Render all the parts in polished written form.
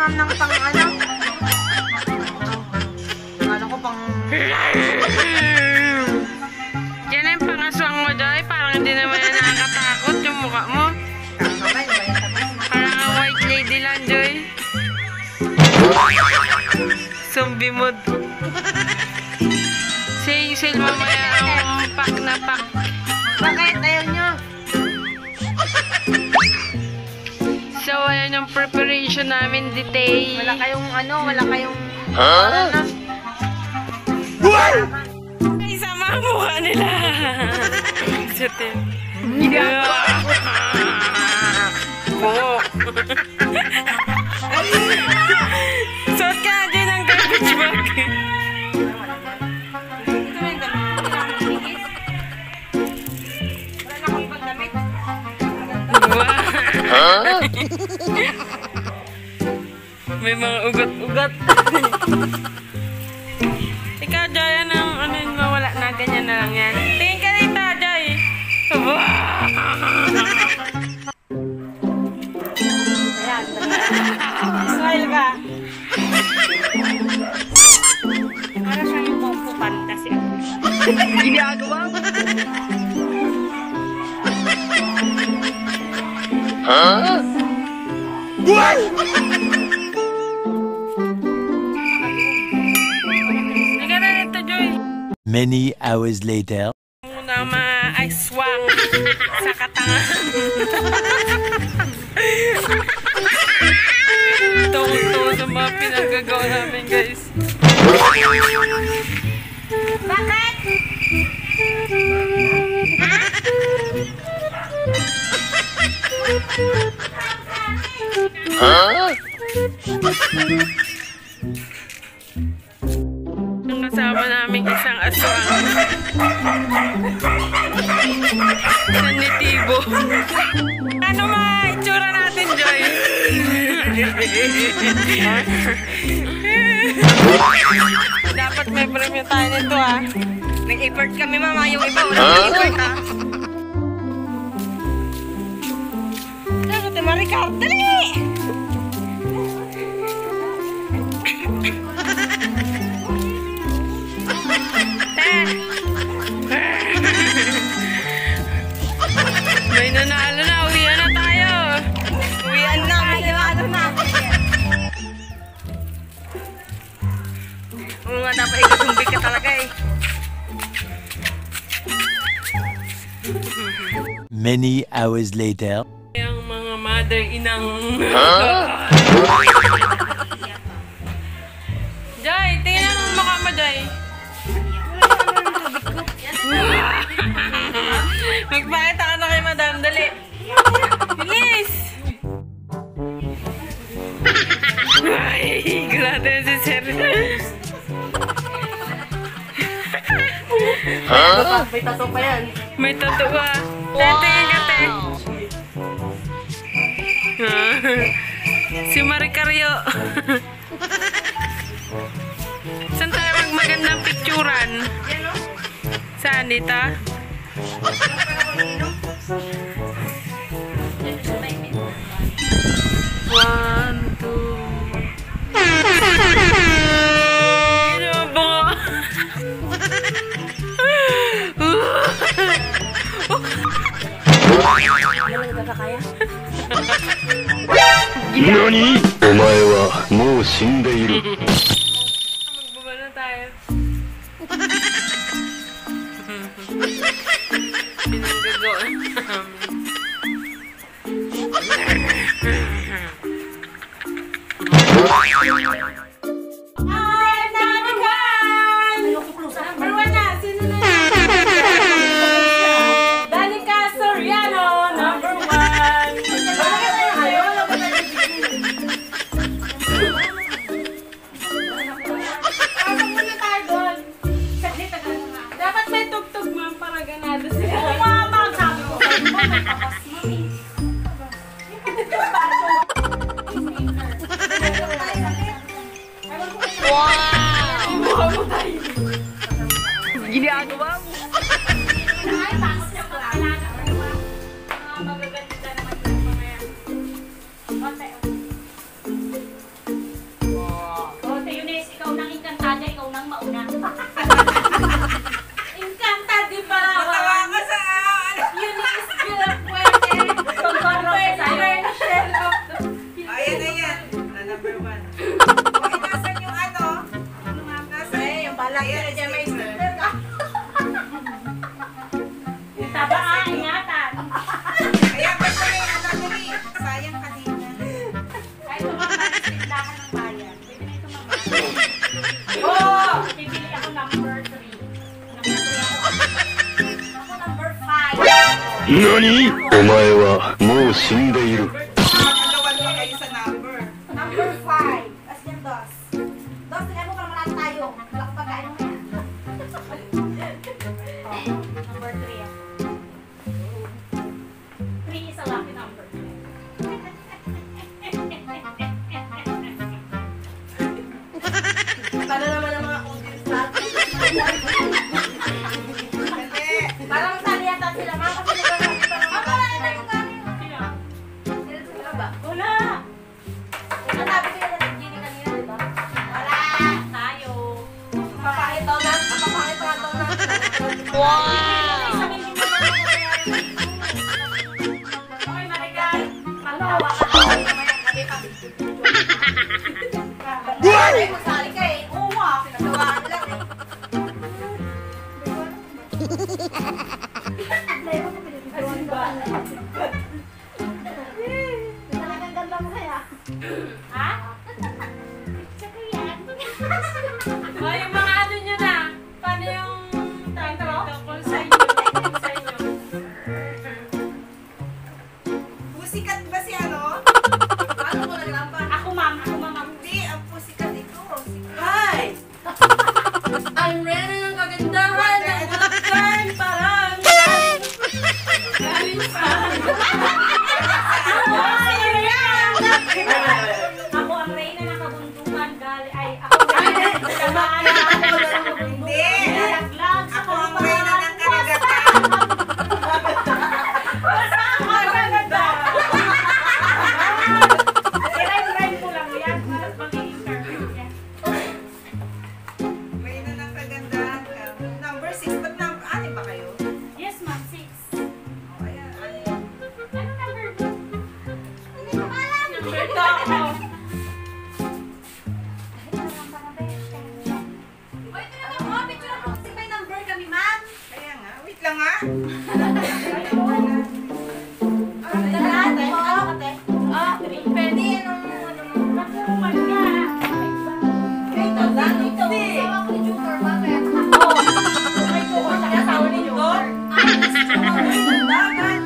ma'am ng pang ano. Ano ko pang... Yan ang pangaswang mo, Joy. Parang hindi naman yan nakakatakot yung mukha mo. Parang ang white lady lang, Joy. Zombie mood. Sale mamaya ang pack na pack. Bakit? Ayaw nyo? So, ayan yung preparation namin, detail. Wala kayong ano, wala kayong... Isama ang mukha nila. Sutin. Oo. Suot ka na dyan ang garbage bag. May mga ugat-ugat. Ikaw, Joy, anong ano yung mawala na ganyan na lang yan? Tingin ka dito, Joy. Smile ka. Para siyang yung Kung Fu Fantasy. Ginagawa mo? What? Many hours later. Muna ma-aiswang sa katangan. Tungtong sa mga pinagagawa namin, guys. Bakit? Ang kasama namin isang aswang. Sanitibo. Ano ma-itsura natin, Joy? Dapat may premium tayo nito, ah. Nag-effort kami, mama. Yung iba, wala nag-effort, ha? Dapat yung Maricar. Dali! May nanalo na. Uwian na tayo. Uwian na. May nanalo na. Oo nga, dapat ikusumbik ka talaga eh. Many hours later. Ang mga mother inang... Joy, tingnan mo mukha mo, Joy. Magpakita ka na kay Madam, dali. Bilis! Ay, grabe na si Sir. May tato pa yan. May tato ba? Tingin ka, te. Si Maricario. Saan tayo magmagandang picturan? Saan dito? One, two. Ano ba? NANI?! お前はもう死んでいる。 Magbaba na tayo. Pinanggagawa namin. Oo nga, ma'am, sabi ko. 何お前はもう死んでいる。 Nagawan pa kayo sa number. Number 5. As yan, dos. Dos, tingnan mo para marami tayo. Malaki pagkain mo yan. Number 3. 3 is a lucky number. Para naman ang mga audience natin. Parang masali yata sila. Mga kasi nagkakaroon pa naman. Wala, tayo gano'n. Sila ba? Wala! Nasabi ko yun natin Ginny kanina, di ba? Wala! Tayo. Papakit daw na. Papakit pa daw na. Okay, Marigal. Panghawa ka na. Kami pa. Ay, masali ka eh. Oo nga. Pinagawaan lang eh. Talagang ganda mo kaya. Ha? O, yung mga ano nyo na. Paano yung tungkol sa inyo? Tungkol sa inyo. Pusikat ba si ano? Paano mo naglaban? Ako, ma'am. Ako, ma'am. Hindi, ang pusikat ito. Hi! I'm ready ng kagandahan ng laksan parang galing sa... Ako ang reyna ng kabundukan. Ay, ako ang reyna ng kabundukan. Hindi. Nalaglag sa Ako ang reyna ng karagatan. I-rhyme ko lang yan. Magiging perfect yan. Reyna ng kagandahan. Number 6. Ba't ano ba kayo? Yes, ma'am. 6. Oh, ayan. Ano yan? Ano number mo? Hindi ko alam. Number 2 ako. Wait, ito na mo. Picture mo. Kasi may number kami, ma'am. Kaya nga. Wait lang nga. Pwede yan ang ano mo. Nakuman ka. Ito, dito. Asawa ko ni Junior, bakit? May kuha siya asawa ni Junior. Dagat.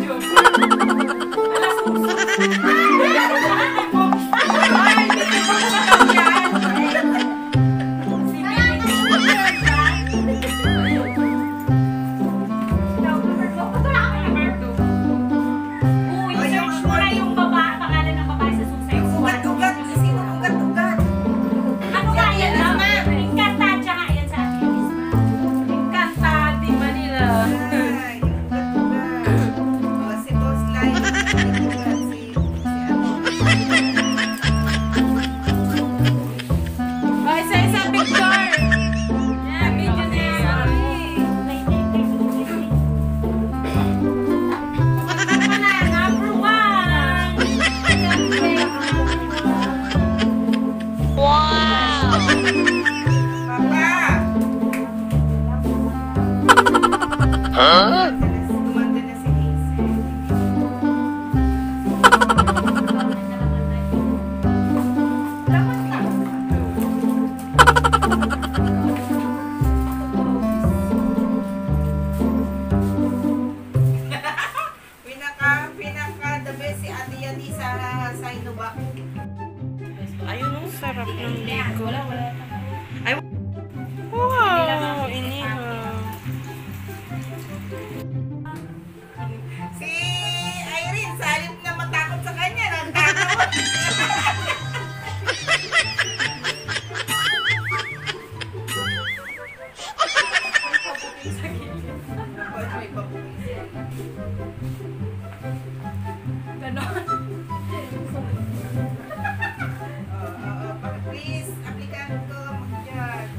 I-search mo na yung pangalan ng babae sa suicide squad. Ugat-ugat. Sino ugat-ugat? Ano nga yan, ma'am? Encantadia nga yan sa actress, ma'am. Encanta di Manila. Ay, ugat-ugat. Oh, si Boss Lai. O, isa-isa picture. Yeah, video na yan. Ano na, number 1. Papa! Huh? Gumanda na si Hazel. Pinaka the best si Ate Yani sa Inubak. Ayun ang Sarap ng biko. Ay, Wow, inihaw. Si Irene, sa halip na matakot sa kanya, nagkakawa. May pabuhay. Please, aplikant ko, mag-judge.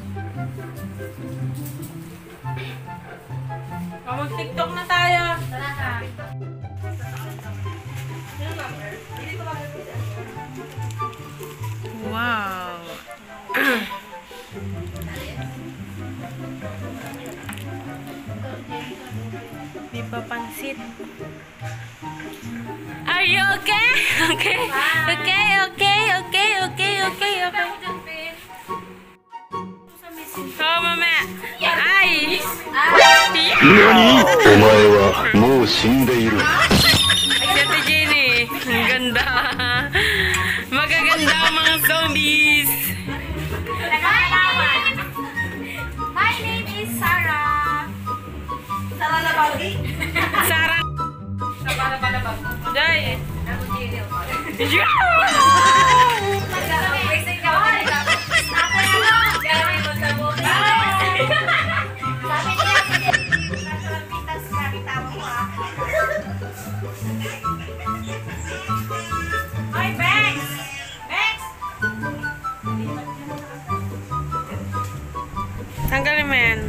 O, mag-tiktok na tayo. Tara ka. Wow. May papansit. Are you okay? Okay. Okay, okay, okay, okay, okay, okay. So, mamaya. Ay! Ay! 何お前はもう死んでいる。 Si Ate Jenny. Ang ganda. Magaganda ang mga zombies. My name is Sarah. Sarah Labagi. Sarah. Jay. Yeah! Ay, Bex! Bex! Tanggalin mo yan.